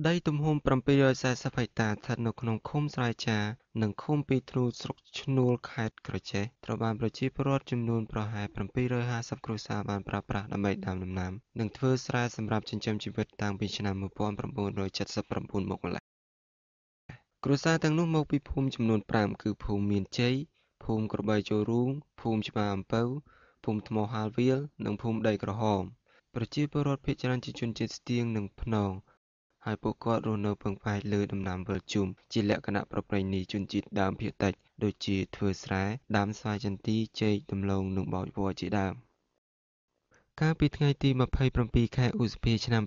ដីទំហំ740ហិកតាស្ថិតនៅក្នុងឃុំស្រែចានិងឃុំពីទ្រូស្រុកឈ្នួលខេត្តក្រចេះត្រូវបានប្រជាពលរដ្ឋចំនួនប្រហែល750គ្រួសារបានប្រើប្រាស់ដើម្បីដាំដំណាំនិងធ្វើស្រែសម្រាប់ចិញ្ចឹមជីវិតតាំងពីឆ្នាំ1979មកម្ល៉េះគ្រួសារទាំងនោះមកពីភូមិចំនួន5គឺភូមិមានជ័យភូមិក្របីចូលរូងភូមិច្បារអំពៅភូមិថ្មហាលវាលនិងភូមិដីក្រហមប្រជាពលរដ្ឋភាគច្រើនជាជនជាតិស្ទៀងនិងព្នងហើយពួកគាត់រស់នៅពឹងផ្អែកលើដំណាំវិលជុំជាលក្ខណៈប្រពៃណីជនជាតិដើមភាគតិចដូចជាធ្វើស្រែដាំស្វាយចន្ទីចេកដំឡូងនិងបោចវល្លិជាដើមកាលពីថ្ងៃទី27ខែឧសភាឆ្នាំ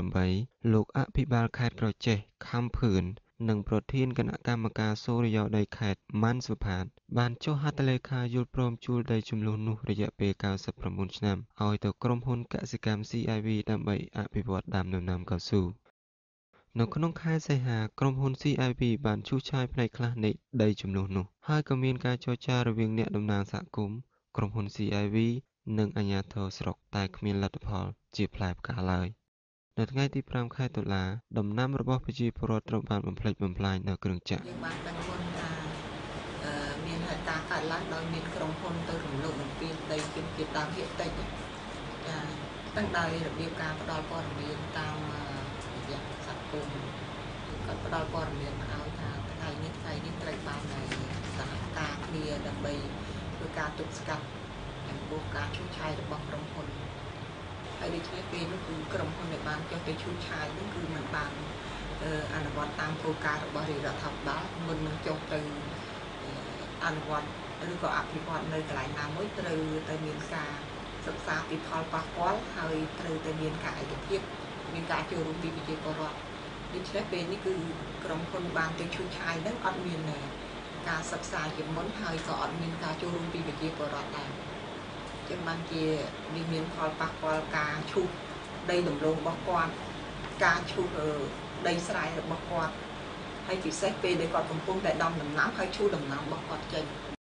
2008លោកអភិបាលខេត្តក្រចេះខំភឿននិងប្រធានគណៈកម្មការសូរិយោដីខេត្តម៉ាន់សុផាតបានចុះហត្ថលេខាយល់ព្រមជួលដីជម្លោះនោះរយៈពេល99ឆ្នាំឲ្យទៅក្រុមហ៊ុនកសិកម្ម CIV ដើម្បីអភិវឌ្ឍដាំដំណាំកៅស៊ូនៅក្នុងខែសីហាក្រុមហ៊ុន CIV បានឈូសឆាយផ្នែកខ្លះនៃដីជម្លោះនោះហើយក៏មានការចរចារវាងអ្នកតំណាងសហគមន៍ក្រុមហ៊ុន CIV និងអាជ្ញាធរស្រុកតែគ្មានលទ្ធផលជាផ្លែផ្កាឡើយនៅថ្ងៃទី5ខែតុលាដំណាំរបស់ប្រជាពលរដ្ឋត្រូវបានបំផ្លិចបំផ្លាញនៅគ្រឿងចក្រយើងបានដឹងមុនថាមានហេតុការណ៍កើតឡើងដោយមានក្រុមហ៊ុនទៅរំលោភបំពានដីជាដើមភាគតិចចាตั้งដោយរបៀបការផ្ដល់ព័ត៌មានតាមរយៈសហគមន៍គាត់ផ្ដល់ព័ត៌មានមកឲ្យថាថ្ងៃនេះត្រូវបានសហការគ្នាដើម្បីធ្វើការទប់ស្កាត់ចំពោះការឈូសឆាយរបស់ក្រុមហ៊ុនហើយដូច្នេះពេលនោះគឺក្រុមហ៊ុនដែលបានចុះទៅឈូសឆាយនោះគឺមិនបានអនុវត្តតាមគោលការណ៍របស់រដ្ឋាភិបាលមុននឹងចុះទៅអនុវត្តឬក៏អភិវឌ្ឍនៅកន្លែងណាមួយត្រូវតែមានការសិក្សាពីផលប៉ះពាល់ហើយត្រូវតែមានការឯកភាពមានការចូលរួមពីប្រជាពលរដ្ឋដូច្នេះពេលនេះគឺក្រុមហ៊ុនបានទៅឈូសឆាយនឹងអត់មានការសិក្សាជាមុនហើយក៏អត់មានការចូលរួមពីប្រជាពលរដ្ឋដែរចឹងបានជាមានផលប៉ះពាល់ការឈូសដីដំឡូងរបស់គាត់ការឈូសដីស្រែរបស់គាត់ហើយពិសេសពេលដែលគាត់កំពុងតែដាំដំណាំហើយឈូសដំណាំរបស់គាត់ចេញ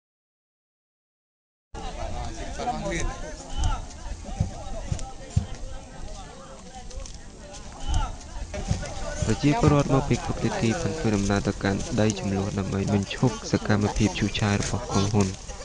ប្រជាពលរដ្ឋមកពីគ្រប់ទិសទីបានធ្វើដំណើរទៅកាន់ដីជម្លោះដើម្បីបញ្ឈប់សកម្មភាពឈូសឆាយរបស់ក្រុមហ៊ុន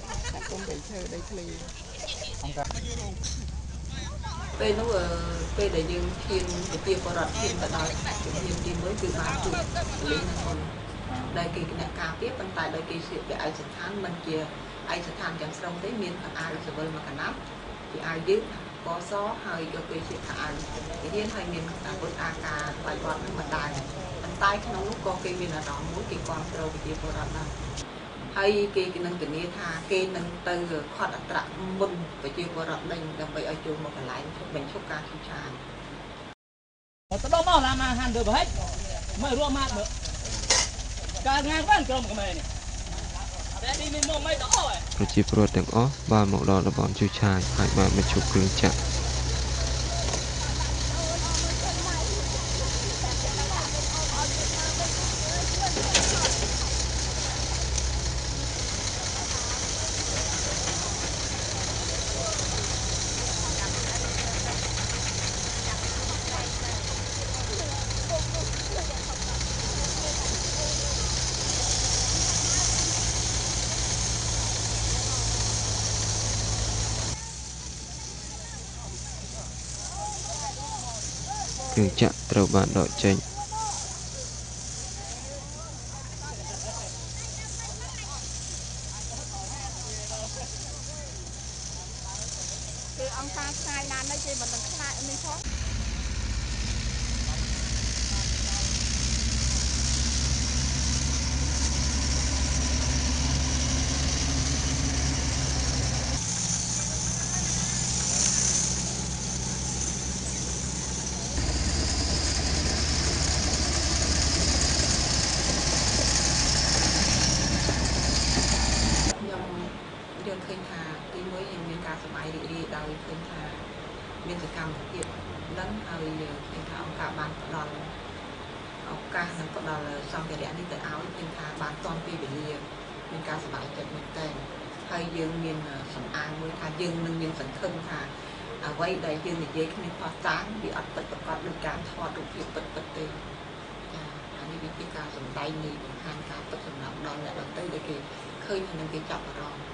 ពេលនោះពេលដែលយើងឈានប្រជាពលរដ្ឋឈានទៅដល់ជំនាញទី1គឺបានជួបលីងហ្នឹងដែលគេគណៈការពារប៉ុន្តែដោយគេស្លៀកពាក់ឯកសណ្ឋានមិនជាឯកសណ្ឋានទាំងស្រុងទេមានខោអាវសវិលមួយកណាត់ជាអាវយឺតពណ៌សហើយក៏គេស្លៀកខោអាវរៀនហើយមានអាវុធអាការខ្លាយបត់នឹងមិនដែរប៉ុន្តែក្នុងនោះក៏គេមានអារម្មណ៍មួយគេគ្រប់គ្រងប្រជាពលរដ្ឋដែរហើយគេនឹងធានាថាគេនឹងទៅខត់អត្រៈមុនប្រជាពលរដ្ឋដេញដើម្បីឲ្យចូលមកកន្លែងបញ្ឈប់ការឈូសឆាយទៅដល់មកឡានហានទៅបហិចមិនរួមមកមើលការងាបានក្រុមខ្មែរនេះតែនេះមានមកមិនដល់អស់ប្រជាពលរដ្ឋទាំងអស់បានមកដល់តំបន់ឈូសឆាយហើយបានបញ្ឈប់គ្រឿងចក្រគ្រឿងចក្រត្រូវបានដកចេញគឺអង្គការឆ្ងាយណាស់នេះគេមិនដឹងខ្លាចនេះផងយើងឃើញថាទីមួយយើងមានការសប្បាយរីករាយដោយឃើញថាមានសកម្មភាពនឹងហើយឃើញថាអង្គការបានផ្ដល់ឱកាសនិងផ្ដល់សម្ភារៈនេះទៅឲ្យឃើញថាបានទាន់ពេលវេលាមានការសប្បាយចិត្តមែនទែនហើយយើងមានសំអាងមួយថាយើងនឹងមានសង្ឃឹមថាអ្វីដែលយើងនិយាយគ្នាផុសតាងវាអត់ពិតប្រាកដដូចការថតរូបភាពពិតទេពីការសម្ដែងនៃបង្ហាញការទឹកសម្រាប់ដល់អ្នកដទៃដែលគេឃើញនឹងគេចាប់អារម្មណ៍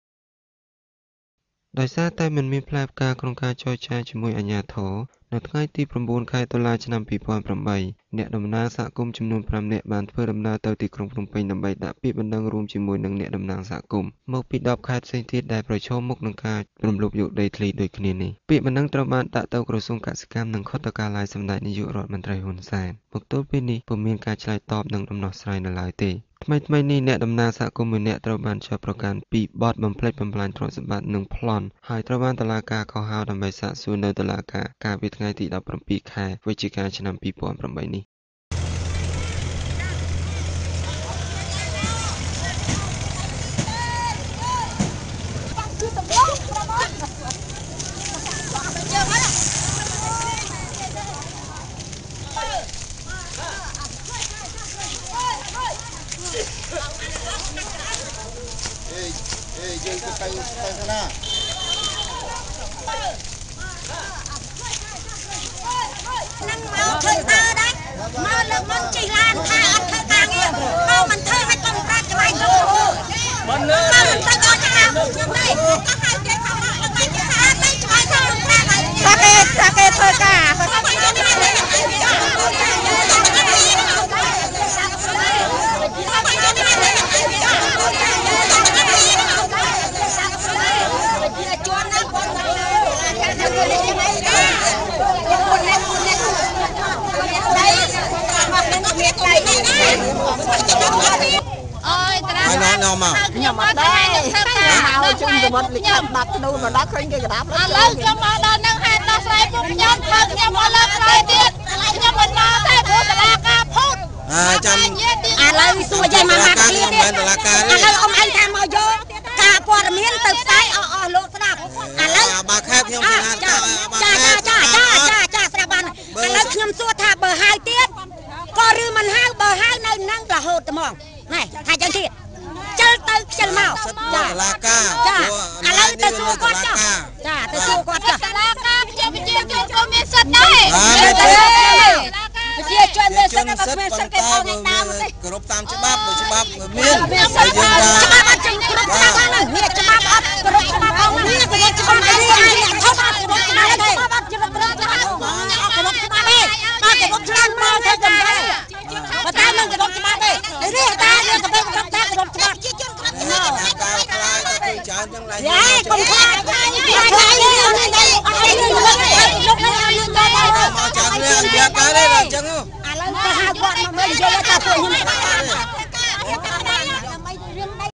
ដោយសារតែមិនមានផ្លែផ្កាក្នុងការចរចាជាមួយអាជ្ញាធរនៅថ្ងៃទី 9 ខែតុលាឆ្នាំ 2008 អ្នកតំណាងសហគមន៍ចំនួន 5 នាក់បានធ្វើដំណើរទៅទីក្រុងភ្នំពេញដើម្បីដាក់ពាក្យបណ្ដឹងរួមជាមួយនឹងអ្នកតំណាងសហគមន៍មកពី 10 ខេត្តផ្សេងទៀតដែលប្រឈមមុខនឹងការរំលោភយកដីធ្លីដូចគ្នានេះពាក្យបណ្ដឹងត្រូវបានដាក់ទៅក្រសួងកសិកម្មនិងខុទ្ទកាល័យសម្ដេចនាយករដ្ឋមន្ត្រីហ៊ុនសែនមកទល់ពេលនេះពុំមានការឆ្លើយតបនិងដំណោះស្រាយនៅឡើយទេថ្មីនេះអ្នកតំណាងសហគមន៍មួយនាក់ត្រូវបានចាប់ប្រកាន់ពីបទបំផ្លិចបំផ្លាញទ្រព្យសម្បត្តិនិងប្លន់ហើយត្រូវបានតុលាការកោះហៅដើម្បីសាកសួរនៅតុលាការកាលពីថ្ងៃទី 17 ខែវិច្ឆិកាឆ្នាំ 2008 នេះយើងទៅខាងណានឹងមកធ្វើដើរដែរមកលើកមុនជិះឡានថាអត់ធ្វើការងារមកមិនធ្វើឲ្យកុំប្រាក់ច្បាយទៅមិនលើមិនទៅដល់ឆ្នាំខ្ញុំនេះក៏ហៅគេថាអត់ទៅថាអត់ទៅច្បាយទៅប្រាក់ហើយថាគេធ្វើការខ្ញុំមកដែរមកជុំសវត្តលិខិតបាត់ទៅមកដល់ឃើញគេក្តាប់ឥឡូវខ្ញុំមកដល់នឹងហេតុដោះស្រាយពួកខ្ញុំធ្វើខ្ញុំមកលើកក្រោយទៀតខ្ញុំមិនមកទេព្រោះតឡាការភូតចាំឥឡូវសួរយាយមកមកទៀតឥឡូវអ៊ំឯងថាមកយកការព័ត៌មានទៅផ្សាយអស់លោកស្ដាប់ឥឡូវបើខែខ្ញុំស្នាចាស្ដាប់បានឥឡូវខ្ញុំសួរថាបើហៅទៀតក៏ឬមិនហៅបើហៅនៅនឹងរហូតត្មងណែថាចឹងទៀតជិលទៅខ្ជិលមកចាតឡាការចាឥឡូវទៅសួរគាត់ចុះចាទៅសួរគាត់ចុះតឡាការប្រជាជនក៏មានសិទ្ធិដែរប្រជាជនមានសិទ្ធិក៏មានសិទ្ធិគេផងឯដើមទេគោរពតាមច្បាប់ច្បាប់មានយើងថាច្បាប់អត់ចេញគ្រប់ច្បាប់ហ្នឹងមានច្បាប់អត់គោរពច្បាប់ផងមានគោរពច្បាប់នេះឯងអ្នកធំអត់គោរពច្បាប់ទេអត់ជិះប្រឹងថាអត់គោរពច្បាប់ទេអត់គោរពឆ្នាំមកទៅចំហបើតែមិនគោរពច្បាប់ទេនេះតែយើងទៅគោរពតែគោរពច្បាប់ជាជនគ្រប់គ្នាការខ្លាចទៅគឺច្រើនទាំងឡាយយ៉ាកុំខ្លាចនេះអត់នេះលោកនេះមកចាំនេះយកកើតទេអញ្ចឹងឥឡូវទៅហៅគាត់មកមើលនិយាយថាពួកខ្ញុំស្គាល់ដើម្បីរឿងដី